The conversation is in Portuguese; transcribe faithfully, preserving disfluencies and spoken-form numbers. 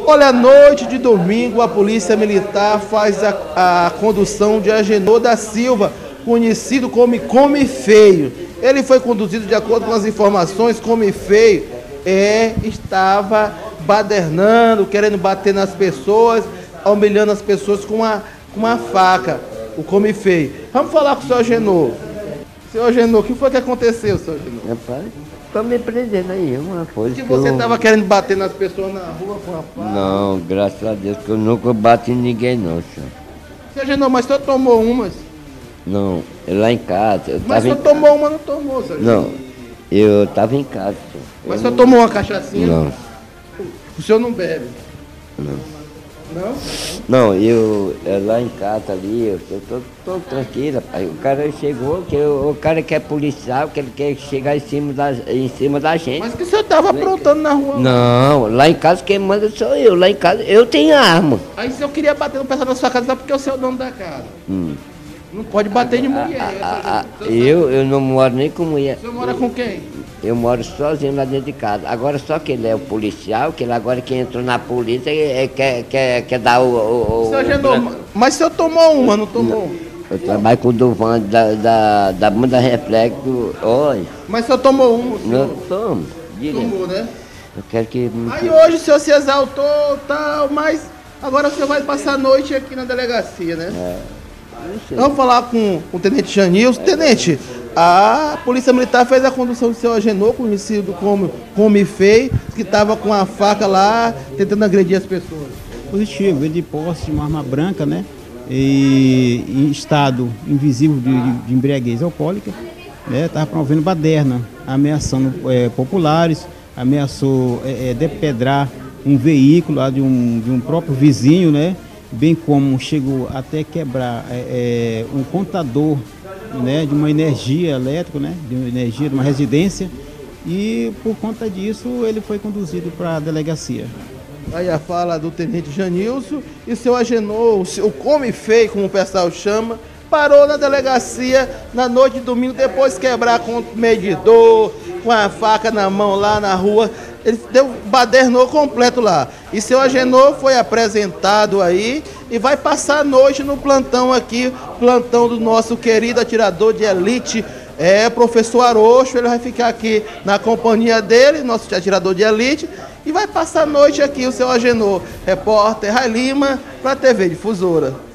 Olha, noite de domingo, a Polícia Militar faz a, a condução de Agenor da Silva, conhecido como Come Feio. Ele foi conduzido de acordo com as informações. Come Feio é, estava badernando, querendo bater nas pessoas, humilhando as pessoas com uma, com uma faca, o Come Feio. Vamos falar com o seu Agenor. Seu Agenor, o que foi que aconteceu, seu Agenor? Rapaz, estão me prendendo aí, uma coisa. Que que você eu... estava querendo bater nas pessoas na rua com a faca? Não, graças a Deus que eu nunca bati em ninguém não, senhor. Seu Agenor, mas o senhor tomou umas? Não, eu lá em casa. Eu Mas o senhor em... tomou uma, não tomou, seu Agenor? Não, eu estava em casa, senhor. Mas o eu senhor não... tomou uma cachaçinha? Não. O senhor não bebe? Não. Não? Não, eu, eu lá em casa ali, eu tô, tô, tô tranquilo, pai. O cara chegou, que eu, o cara que é policial, que ele quer chegar em cima da, em cima da gente. Mas que o senhor estava aprontando na rua? Não, lá em casa quem manda sou eu, lá em casa eu tenho arma. Aí o senhor queria bater no pessoal da sua casa só porque o senhor é o dono da casa. Hum. Não pode bater de mulher. A, a, a, eu, eu não moro nem com mulher. O senhor mora com quem? Eu moro sozinho lá dentro de casa. Agora só que ele é o policial, que ele agora que entrou na polícia é, quer, quer, quer dar o... o, o seu Agenor, mas o senhor tomou uma, não tomou? Eu trabalho com o Duvan da, da, da banda Reflexo. Oi. Mas o senhor tomou uma? Não, tomo. Tomou, né? Eu quero que... Aí hoje o senhor se exaltou e tal, mas agora o senhor vai passar a noite aqui na delegacia, né? É. Vamos falar com o Tenente Janilson. Tenente, a Polícia Militar fez a condução do seu Agenor, conhecido como Come Feio, que estava com a faca lá, tentando agredir as pessoas. Positivo, ele de posse de uma arma branca, né? E em estado invisível de, de, de embriaguez alcoólica, né? Estava promovendo baderna, ameaçando é, populares, ameaçou é, é, depedrar um veículo lá de um, de um próprio vizinho, né? Bem como chegou até quebrar é, é, um contador, né, de uma energia elétrica, né, de uma energia de uma residência, e por conta disso ele foi conduzido para a delegacia. Aí a fala do Tenente Janilson e seu Agenor, o Come Feio, como o pessoal chama, parou na delegacia na noite de domingo, depois de quebrar com o medidor, com a faca na mão lá na rua. Ele deu badernou completo lá. E seu Agenor foi apresentado aí e vai passar a noite no plantão aqui, plantão do nosso querido atirador de elite, é, professor Arocho. Ele vai ficar aqui na companhia dele, nosso atirador de elite, e vai passar a noite aqui o seu Agenor. Repórter Rai Lima, para a T V Difusora.